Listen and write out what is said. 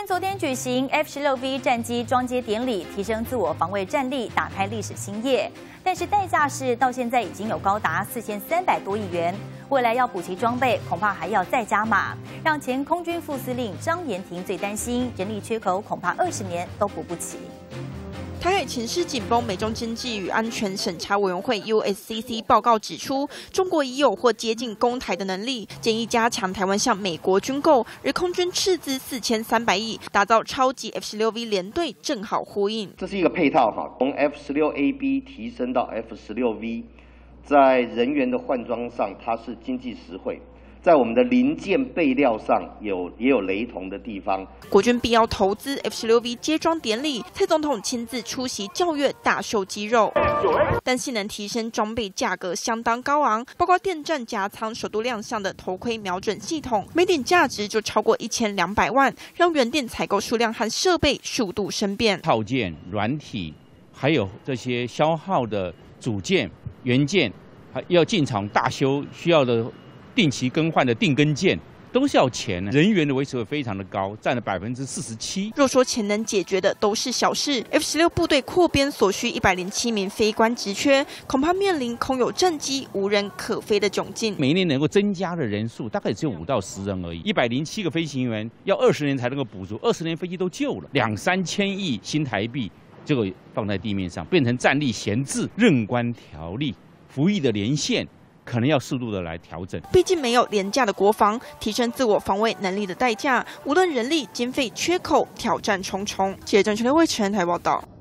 昨天举行 F-16V 战机装接典礼，提升自我防卫战力，打开历史新页。但是代价是到现在已经有高达4300多亿元，未来要补齐装备，恐怕还要再加码。让前空军副司令张延廷最担心，人力缺口恐怕20年都补不齐。 台海情势紧绷，美中经济与安全审查委员会 USCC 报告指出，中国已有或接近攻台的能力，建议加强台湾向美国军购，而空军斥资4300亿打造超级 F-16V 联队，正好呼应。 这是一个配套哈，从 F-16AB 提升到 F-16V， 在人员的换装上，它是经济实惠。 在我们的零件备料上也有雷同的地方。 国军必要投资 F-16V 接装典礼，蔡总统亲自出席教阅，大秀肌肉。但性能提升，装备价格相当高昂，包括电战夹舱首度亮相的头盔瞄准系统，每点价值就超过1200万，让原定采购数量和设备数度生变。 套件、软体，还有这些消耗的组件、元件，还要进场大修需要的。 定期更换的定根件都是要钱的，人员的维持会非常的高，占了47%。 若说钱能解决的都是小事 ，F-16部队扩编所需107名飞官职缺，恐怕面临空有战机、无人可飞的窘境。 每一年能够增加的人数大概只有5到10人而已，107个飞行员要20年才能够补足，20年飞机都旧了，2、3千亿新台币，这个放在地面上变成战力闲置，任官条例、服役的年限。 可能要适度的来调整， 毕竟没有廉价的国防，提升自我防卫能力的代价，无论人力、经费缺口，挑战重重。记者郑全为全台报道。